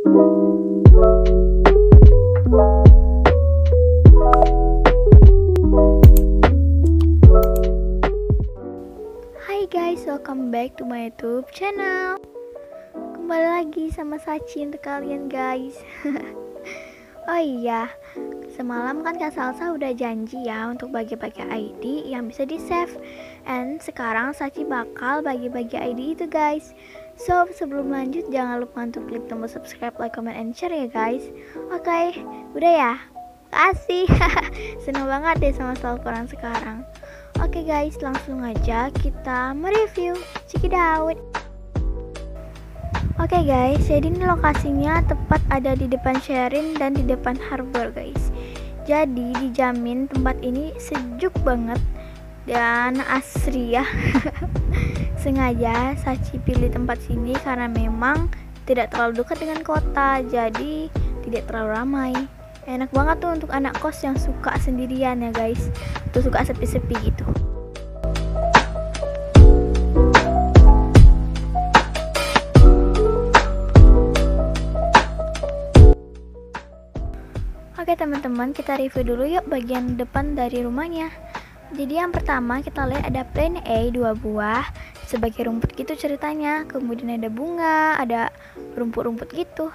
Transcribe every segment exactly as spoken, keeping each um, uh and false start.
Hai guys, welcome back to my YouTube channel. Kembali lagi sama Sachi untuk kalian guys. Oh iya, semalam kan Kak Salsa udah janji ya untuk bagi-bagi I D yang bisa di save. And sekarang Sachi bakal bagi-bagi I D itu guys. So sebelum lanjut jangan lupa untuk klik tombol subscribe, like, comment, and share ya guys. Oke, okay, udah ya. Kasih. Seneng banget deh sama selaporan sekarang. Oke okay guys, langsung aja kita mereview. Check it out. Oke okay guys, jadi ini lokasinya tepat ada di depan Sherin dan di depan Harbor guys. Jadi dijamin tempat ini sejuk banget dan asri ya. Sengaja Sachi pilih tempat sini karena memang tidak terlalu dekat dengan kota, jadi tidak terlalu ramai. Enak banget tuh untuk anak kos yang suka sendirian ya guys, atau suka sepi-sepi gitu. Oke teman-teman, kita review dulu yuk bagian depan dari rumahnya. Jadi yang pertama kita lihat ada plan A dua buah sebagai rumput gitu ceritanya. Kemudian ada bunga, ada rumput-rumput gitu.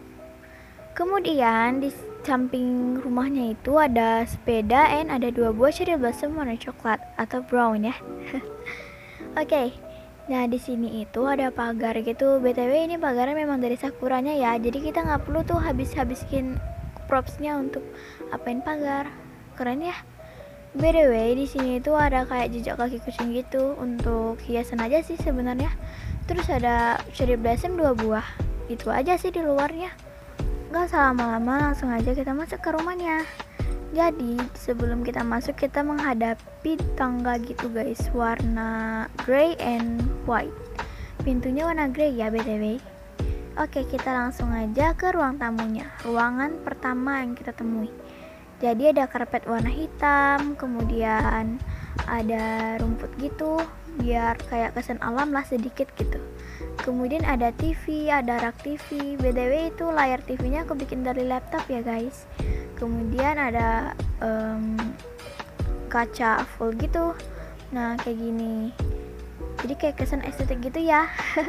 Kemudian di samping rumahnya itu ada sepeda and ada dua buah cherry blossom warna coklat atau brown ya. Oke, okay. Nah di sini itu ada pagar gitu. B T W ini pagarnya memang dari sakuranya ya. Jadi kita nggak perlu tuh habis-habisin propsnya untuk apain pagar. Keren ya. By the way di sini itu ada kayak jejak kaki kucing gitu untuk hiasan aja sih sebenarnya. Terus ada cherry blossom dua buah. Itu aja sih di luarnya. Gak usah lama-lama, langsung aja kita masuk ke rumahnya. Jadi sebelum kita masuk kita menghadapi tangga gitu guys, warna grey and white. Pintunya warna grey ya B T W. Oke, kita langsung aja ke ruang tamunya, ruangan pertama yang kita temui. Jadi ada karpet warna hitam, kemudian ada rumput gitu biar kayak kesan alam lah sedikit gitu. Kemudian ada T V, ada rak T V. B T W itu layar T V-nya aku bikin dari laptop ya guys. Kemudian ada um, kaca full gitu. Nah kayak gini. Jadi kayak kesan estetik gitu ya.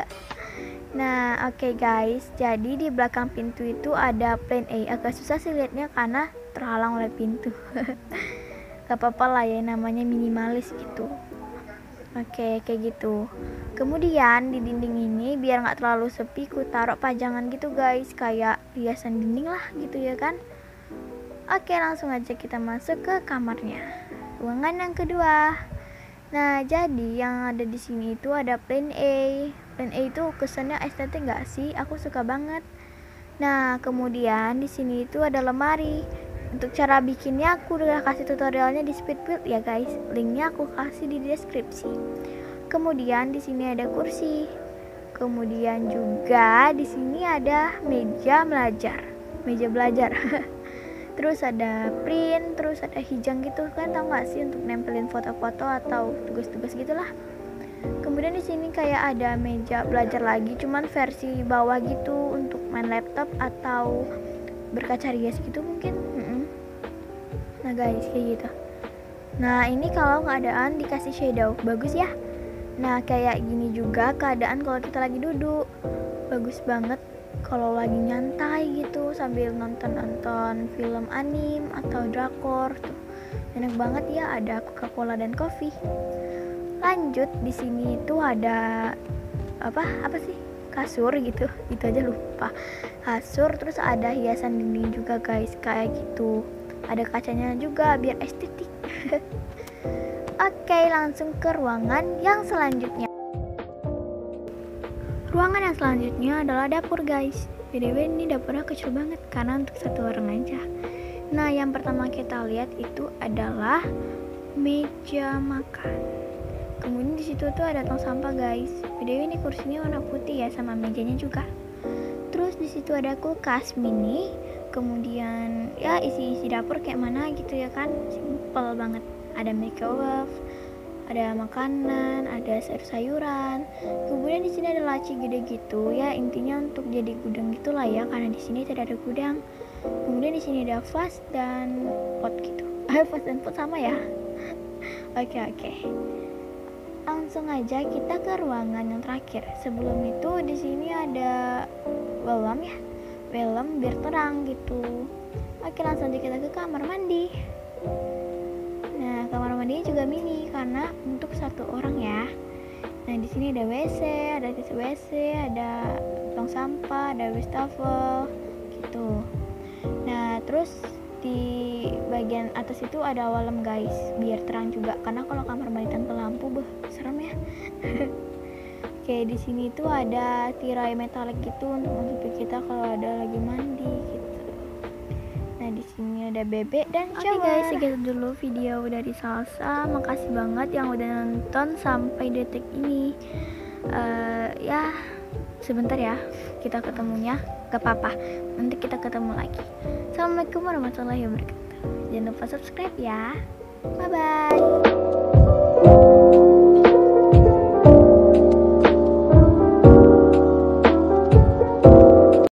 Nah oke okay guys, jadi di belakang pintu itu ada plan A. Agak susah sih liatnya karena terhalang oleh pintu. Gak apa-apa lah ya, namanya minimalis gitu. Oke, kayak gitu. Kemudian di dinding ini biar nggak terlalu sepi, ku taruh pajangan gitu guys, kayak hiasan dinding lah gitu ya kan. Oke, langsung aja kita masuk ke kamarnya, ruangan yang kedua. Nah, jadi yang ada di sini itu ada plan A. Plan A itu kesannya estetik nggak sih? Aku suka banget. Nah, kemudian di sini itu ada lemari. Untuk cara bikinnya aku udah kasih tutorialnya di Speed Build ya guys. Linknya aku kasih di deskripsi. Kemudian di sini ada kursi. Kemudian juga di sini ada meja belajar. Meja belajar. Terus ada print, terus ada hijang gitu kan, tau gak sih untuk nempelin foto-foto atau tugas-tugas gitulah. Kemudian di sini kayak ada meja belajar lagi, cuman versi bawah gitu untuk main laptop atau berkaca rias gitu mungkin. Nah guys kayak gitu. Nah ini kalau keadaan dikasih shadow bagus ya. Nah kayak gini juga keadaan kalau kita lagi duduk, bagus banget kalau lagi nyantai gitu sambil nonton-nonton film anime atau drakor tuh. Enak banget ya, ada Coca-Cola dan kopi. Lanjut di sini tuh ada apa apa sih kasur gitu, itu aja lupa. Kasur, terus ada hiasan dinding juga guys kayak gitu. Ada kacanya juga biar estetik. Oke, langsung ke ruangan yang selanjutnya. Ruangan yang selanjutnya adalah dapur guys. B T W ini dapurnya kecil banget karena untuk satu orang aja. Nah yang pertama kita lihat itu adalah meja makan. Kemudian di situ tuh ada tong sampah guys. B T W ini kursinya warna putih ya, sama mejanya juga. Terus di situ ada kulkas mini. Kemudian ya isi-isi dapur kayak mana gitu ya kan, simple banget. Ada microwave, ada makanan, ada sayur-sayuran. Kemudian di sini ada laci gede gitu ya, intinya untuk jadi gudang gitulah ya, karena di sini tidak ada gudang. Kemudian di sini ada vas dan pot gitu. Ah, vas dan pot sama ya. Oke oke. Langsung aja kita ke ruangan yang terakhir. Sebelum itu di sini ada welm ya, welm biar terang gitu. Oke, langsung aja kita ke kamar mandi. Nah, kamar mandinya juga mini karena untuk satu orang ya. Nah, di sini ada W C, ada tisu W C, ada tong sampah, ada wastafel gitu. Nah, terus di bagian atas itu ada walem guys, biar terang juga. Karena kalau kamar mandi tanpa lampu, beh, serem ya. Oke, di sini tuh ada tirai metalik gitu untuk menutupi kita kalau ada lagi mandi gitu. Nah, di sini ada bebek dan shower. Oke guys, segitu dulu video dari Salsa. Makasih banget yang udah nonton sampai detik ini. Uh, ya, sebentar ya, kita ketemunya. Gak apa-apa, nanti kita ketemu lagi. Assalamualaikum warahmatullahi wabarakatuh. Jangan lupa subscribe ya. Bye bye.